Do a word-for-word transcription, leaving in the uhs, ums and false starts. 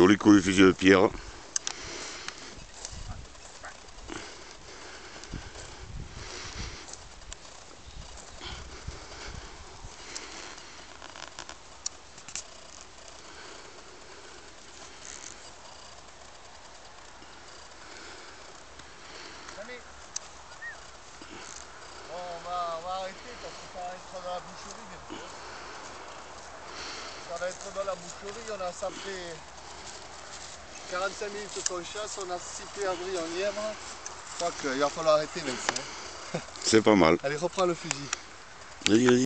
Joli coup de fusil de pierre. Bon, on va, on va arrêter parce que ça va être dans la boucherie bientôt. Ça va être dans la boucherie, on a, ça fait quarante-cinq minutes qu'on chasse, on a six perdrix en lièvre. Je crois qu'il va falloir arrêter maintenant. C'est pas mal. Allez, reprends le fusil. Vas-y, vas-y.